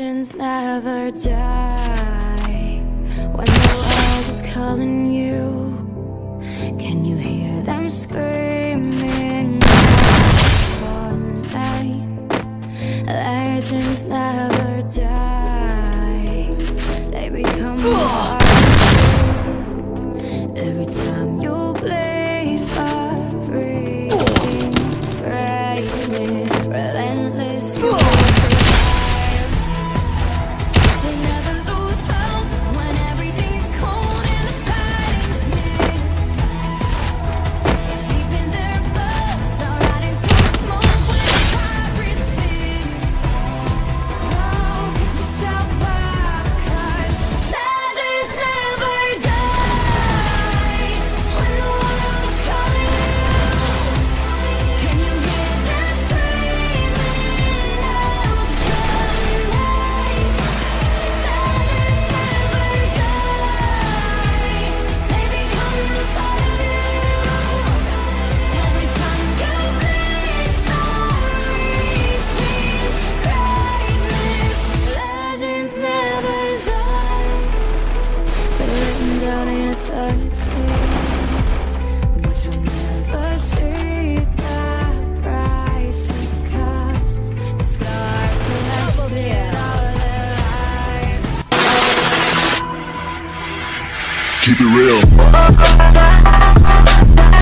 Legends never die. When the world is calling you, can you hear them screaming one name? Legends never die. They become more every time you bleed for reaching greatness, relentless. Keep it real.